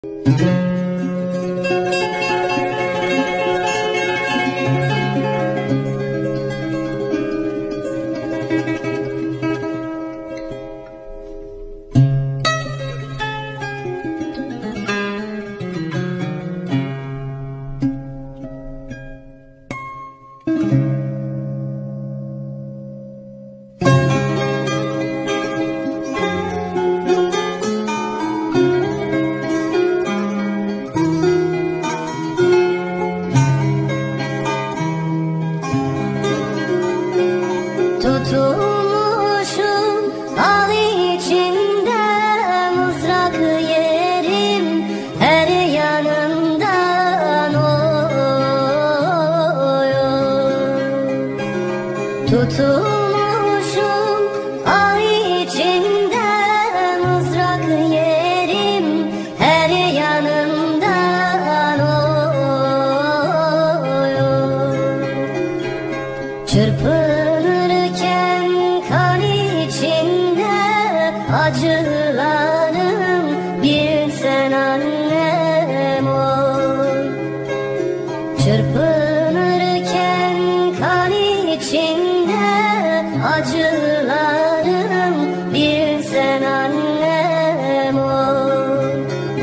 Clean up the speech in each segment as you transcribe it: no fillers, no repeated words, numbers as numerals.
Tutulmuşum al içinde mızrak yerim her yanımdan oyun. Tutulmuşum al içinde mızrak yerim her yanımdan oyun. Çırpınırken kan içinde acılarım bilsen annem oy. Çırpınırken kan içinde acılarım bilsen annem oy.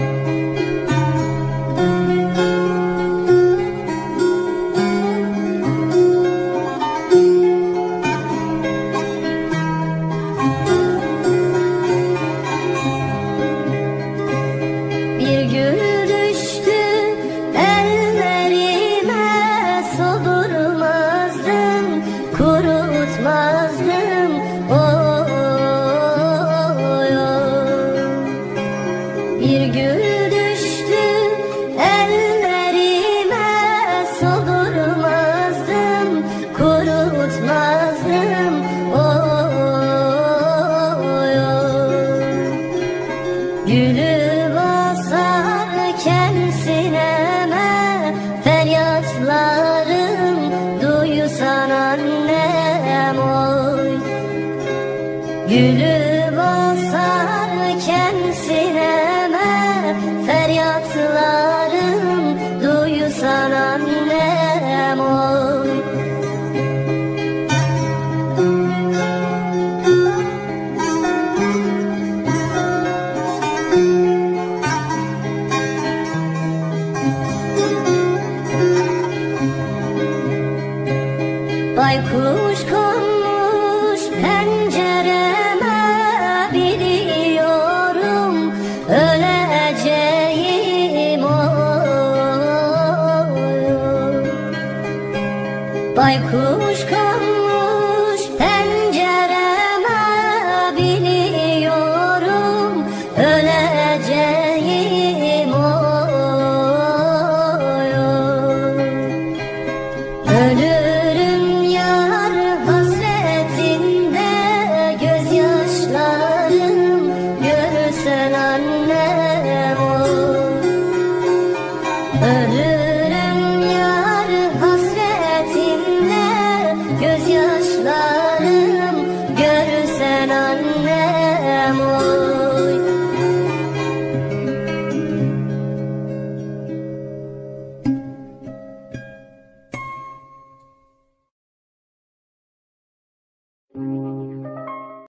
Bir gül düştü ellerime, soldurmazdım, kurutmazdım oy, oy. Bir gül düştü ellerime, soldurmazdım, kurutmazdım oy, oy. Gülü basarken sineme feryatlarım duysan annem oy. Gülü basarken sineme feryatlarım duysan annem oy. Baykuş konmuş pencereme, biliyorum öleceğim oy. Baykuş konmuş pencereme, biliyorum öleceğim